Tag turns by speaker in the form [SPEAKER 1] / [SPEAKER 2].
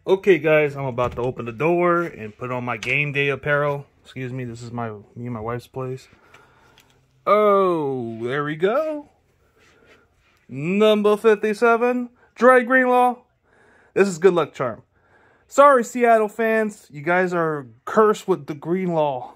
[SPEAKER 1] Okay, guys, I'm about to open the door and put on my game day apparel. Excuse me, this is me and my wife's place. Oh, there we go. Number 57, Dre Greenlaw. This is good luck charm. Sorry, Seattle fans, you guys are cursed with the Greenlaw.